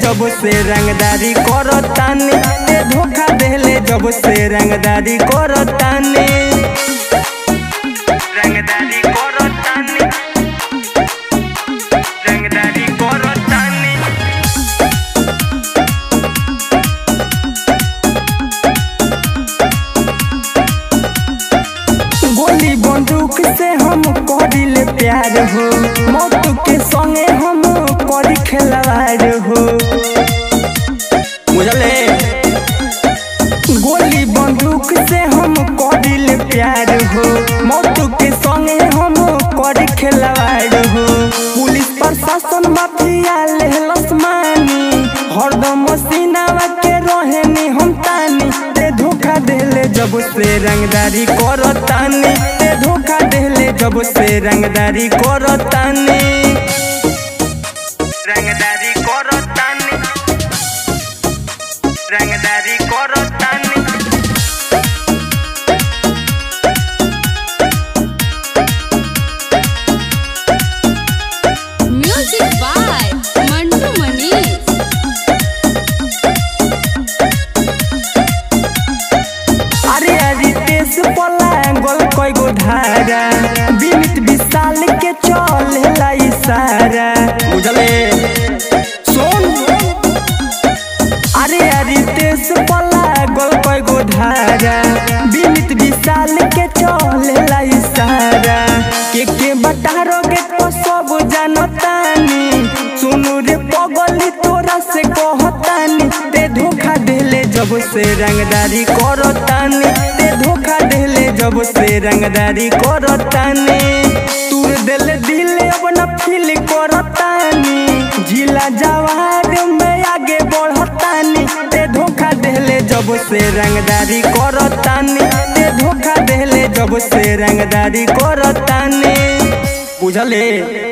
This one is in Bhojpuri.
जब से रंगदारी करतानी, ते धोखा देले जब से रंगदारी करतानी। रंगदारी करतानी, रंगदारी करतानी। गोली बंदूक से हम करिले प्यार हो, मौत के संगे हम करी खिलवाड़ हो। बुझले गोली बंदूक से हम करिले प्यार हो, मौत के संगे हम करी खिलवाड़ हो। पुलिस प्रशासन माफिया लेहलस मानी, हरदम सीनावा के रहेनी हम तानी। ते धोखा देले जब से रंगदारी करतानी, ते धोखा देले जब से रंगदारी करतानी। रंगदारी करतानी, रंगदारी करतानी। Music by Mantu Manish. अरे रितेश पला गोल कोई गो धारा, बीमित विशाल के चलेला इशारा। बुझले सुन, अरे रितेश पला गोल कोई गो धारा, बीमित विशाल के चलेला इशारा। के बटारोगे तो सब जानतानी, सुनु रे पगली तोरा से कहतानी। ते धोखा देले जब से रंगदारी करतानी, ते धोखा देले जब से रंगदारी करतानी। तूर दिल दिल अब न फील करतानी, जिला जवार में आगे बढ़तानी। ते धोखा देले जब से रंगदारी करतानी, ते धोखा देले जब से रंगदारी करतानी। बुझले।